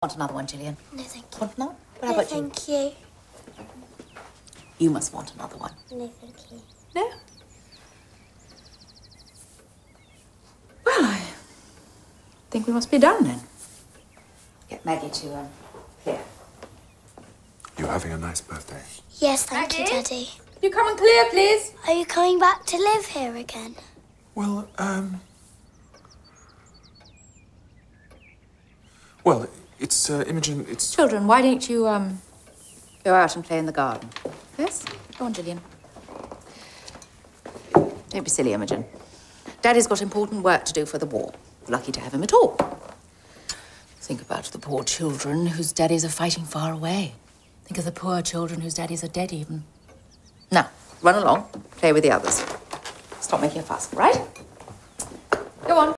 Want another one, Gillian? No, thank you. Want another? What No, about thank you? you. You must want another one. No, thank you. No? Well, I think we must be done then. Get Maggie to clear. You're having a nice birthday. Yes, thank you, Daddy. You come and clear, please. Are you coming back to live here again? Well, Well, it's, Imogen, it's... Children, why don't you, go out and play in the garden? Yes? Go on, Gillian. Don't be silly, Imogen. Daddy's got important work to do for the war. Lucky to have him at all. Think about the poor children whose daddies are fighting far away. Think of the poor children whose daddies are dead even. Now, run along, play with the others. Stop making a fuss, right?